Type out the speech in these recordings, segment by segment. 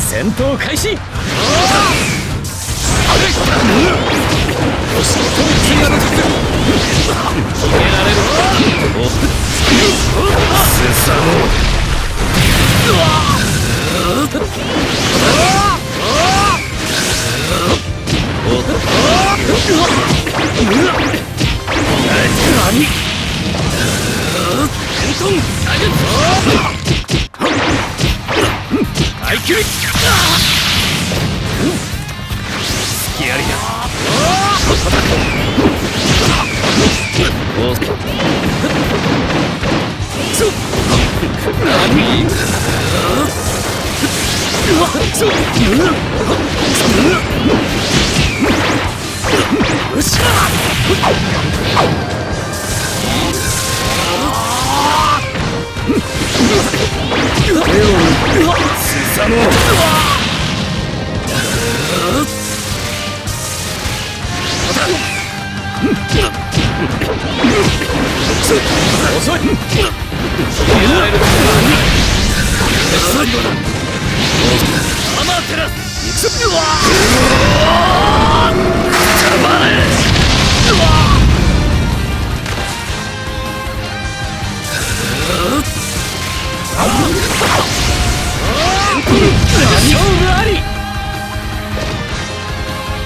戦闘開始。よし、次の術決められる。すさも遅い。アマテラス。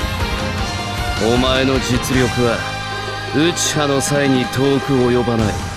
お前の実力は内派の際に遠く及ばない。